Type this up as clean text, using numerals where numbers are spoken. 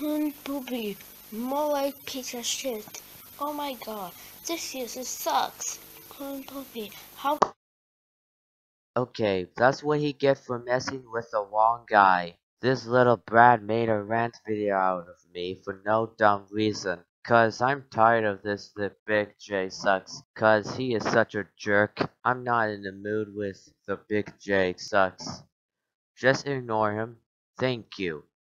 Poopy, more like piece of shit. Oh my god, this year sucks. Poopy, how? Okay, that's what he gets for messing with the wrong guy. This little brat made a rant video out of me for no dumb reason. Cause I'm tired of this the Big J sucks. Cause he is such a jerk. I'm not in the mood with the Big J sucks. Just ignore him. Thank you.